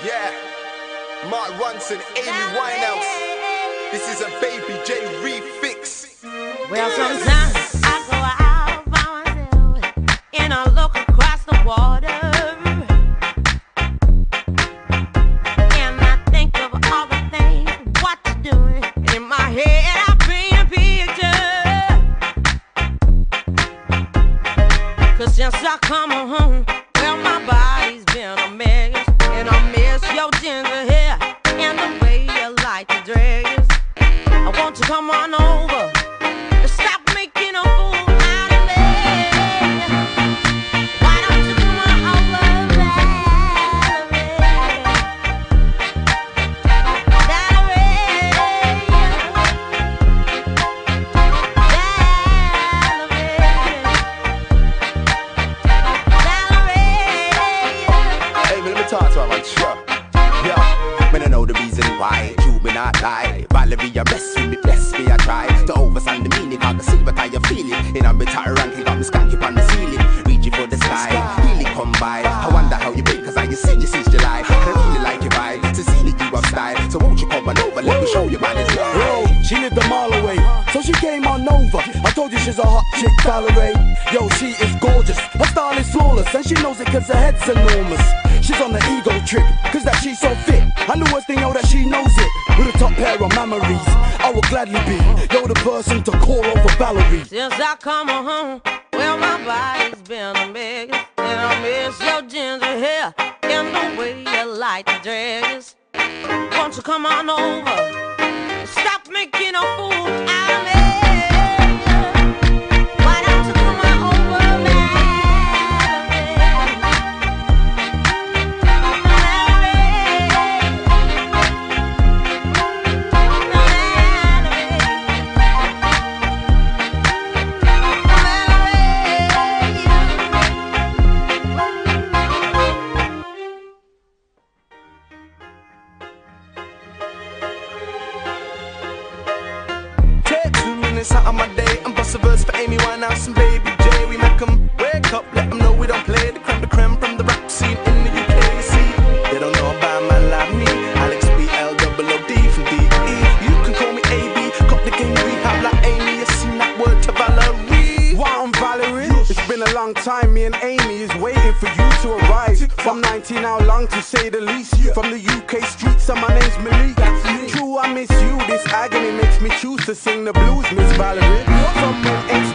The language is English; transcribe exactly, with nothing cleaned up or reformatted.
Yeah, Mark Ronson, Amy Winehouse. This is a Baby J refix. Well, sometimes I go out by myself and I look across the water, and I think of all the things what you're doing. And in my head I paint a picture, 'cause since I come home, well, my body's been a mess, and I miss your ginger hair and the way you like the dress. I want you to come on over. Stop making a fool out of me. Why don't you come on over, Valerie? Valerie, Hey, man, let me talk to her, man. Sure. Yeah, man, I know the reason why. You may not lie. Valerie, you bless me, bless me, I try to overstand the meaning. I can see what I you feeling. And I'm a tired ranking, got me skanky on the ceiling. Reaching for the sky, really come by. I wonder how you been, 'cause I you seen you since July. And I really like your vibe, to see that you have style. So won't you come on over, let me show you man is life. Yo, she lived a mile away, so she came on over. I told you she's a hot chick, Valerie. Yo, she is gorgeous, her style is flawless, and she knows it 'cause her head's enormous. She's on the ego trip, 'cause that she's so fit. And the worst thing, yo, that she knows it. With a top pair of memories, I will gladly be, yo, the person to call over Valerie. since I come home, well, my body's been a mess, and I miss your ginger hair and the way you like the dress. Won't you come on over? Stop making a fool out of me. Why don't you come on over, Out of my day, I'm bust a verse for Amy Winehouse and Baby J. We make 'em wake up, let 'em know we don't play the creme de creme from the rap scene in the U K. You see, they don't know about a man like me. Alex B L double O D from D E. You can call me A B, got the game rehab like Amy. You sing that word to Valerie. Wow, I'm Valerie. It's been a long time, me and Amy is waiting for you to arrive. From nineteen, how long to say the least. From the U K streets, and my name's Malik. True, I miss you. This agony makes me choose to sing the blues, Miss Valerie. From when